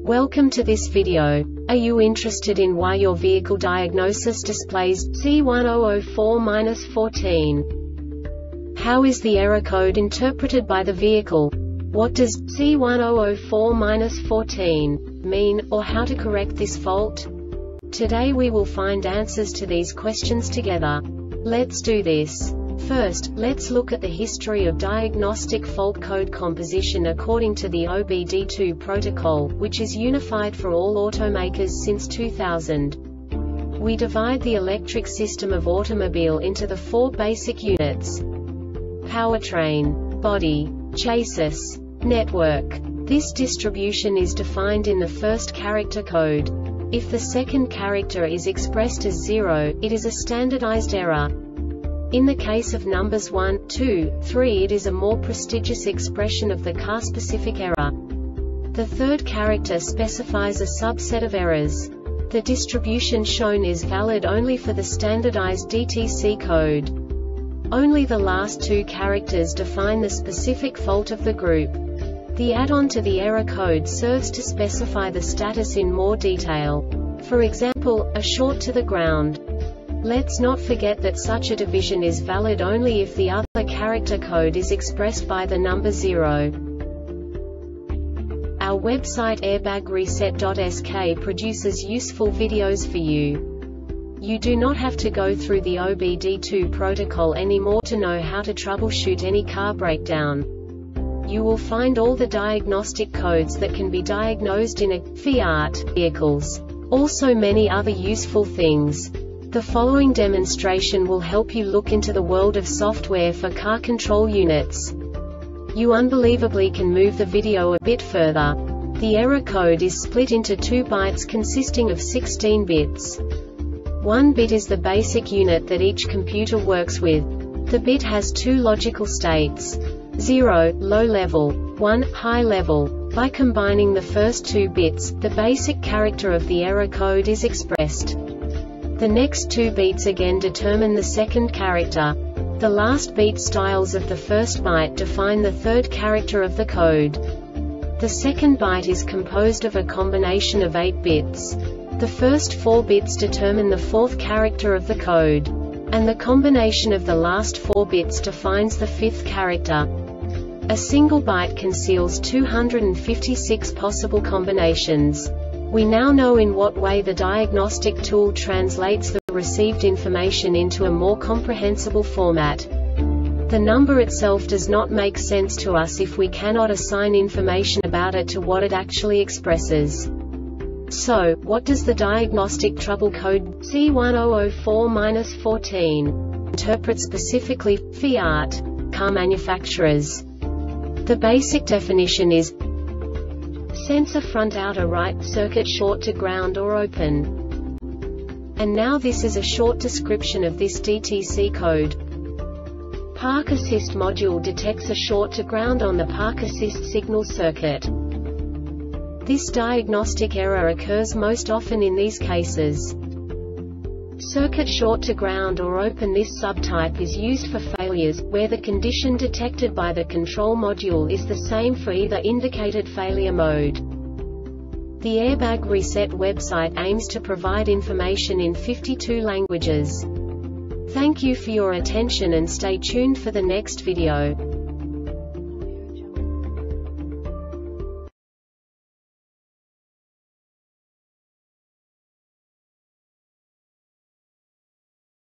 Welcome to this video. Are you interested in why your vehicle diagnosis displays C1004-14? How is the error code interpreted by the vehicle? What does C1004-14 mean, or how to correct this fault? Today we will find answers to these questions together. Let's do this. First, let's look at the history of diagnostic fault code composition according to the OBD2 protocol, which is unified for all automakers since 2000. We divide the electric system of automobile into the four basic units: powertrain, body, chassis, network. This distribution is defined in the first character code. If the second character is expressed as 0, it is a standardized error. In the case of numbers 1, 2, 3, it is a more prestigious expression of the car-specific error. The third character specifies a subset of errors. The distribution shown is valid only for the standardized DTC code. Only the last two characters define the specific fault of the group. The add-on to the error code serves to specify the status in more detail. For example, a short to the ground. Let's not forget that such a division is valid only if the other character code is expressed by the number 0. Our website airbagreset.sk produces useful videos for you. You do not have to go through the OBD2 protocol anymore to know how to troubleshoot any car breakdown. You will find all the diagnostic codes that can be diagnosed in a Fiat vehicles. Also many other useful things. The following demonstration will help you look into the world of software for car control units. You unbelievably can move the video a bit further. The error code is split into 2 bytes consisting of 16 bits. 1 bit is the basic unit that each computer works with. The bit has 2 logical states: 0, low level, 1, high level. By combining the first 2 bits, the basic character of the error code is expressed. The next 2 beats again determine the second character. The last beat styles of the first byte define the third character of the code. The second byte is composed of a combination of 8 bits. The first 4 bits determine the fourth character of the code. And the combination of the last 4 bits defines the fifth character. A single byte conceals 256 possible combinations. We now know in what way the diagnostic tool translates the received information into a more comprehensible format. The number itself does not make sense to us if we cannot assign information about it to what it actually expresses. So, what does the diagnostic trouble code C1004-14 interpret specifically for Fiat car manufacturers? The basic definition is sensor front outer right circuit short to ground or open. And now this is a short description of this DTC code. Park Assist module detects a short to ground on the Park Assist signal circuit. This diagnostic error occurs most often in these cases: circuit short to ground or open. This subtype is used for failures, where the condition detected by the control module is the same for either indicated failure mode. The Airbag Reset website aims to provide information in 52 languages. Thank you for your attention and stay tuned for the next video.